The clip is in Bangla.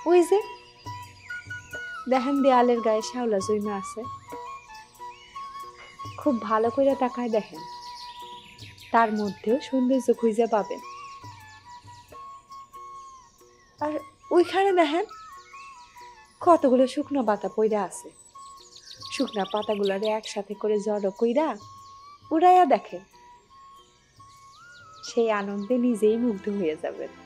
ওই যে দেখেন দেয়ালের গায়ে শ্যাওলা জমে আছে, খুব ভালো করে তাকায় দেখেন, তার মধ্যেও সৌন্দর্য খুঁজে পাবেন। আর ওইখানে দেখেন কতগুলো শুকনো পাতা পইড়া আছে, শুকনা পাতাগুলোরে একসাথে করে জড়ো কইরা উড়াইয়া দেখেন, সেই আনন্দে নিজেই মুগ্ধ হয়ে যাবেন।